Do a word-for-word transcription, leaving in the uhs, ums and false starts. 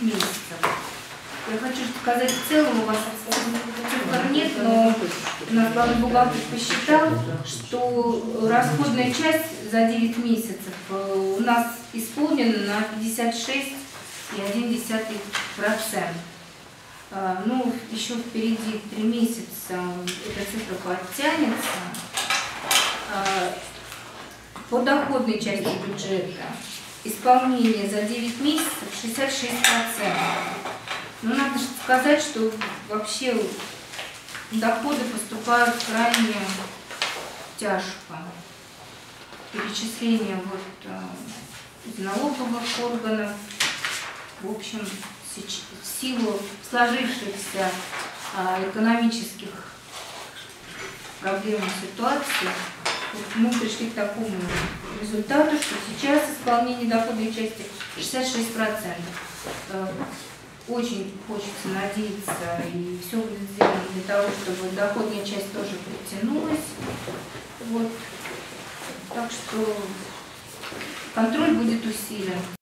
месяцев. Я хочу сказать, в целом у вас цифр нет, но у нас главный бухгалтер посчитал, что расходная часть за девять месяцев у нас исполнена на пятьдесят шесть и одна десятая процента. Ну, еще впереди три месяца эта цифра подтянется. По доходной части бюджета исполнение за девять месяцев шестьдесят шесть процентов. Но надо сказать, что вообще доходы поступают крайне тяжко. Перечисление вот из налоговых органов, в общем, в силу сложившихся экономических проблем и ситуаций, мы пришли к такому результату, что сейчас исполнение доходной части шестьдесят шесть процентов. Очень хочется надеяться, и все будет сделано для того, чтобы доходная часть тоже притянулась. Вот. Так что контроль будет усилен.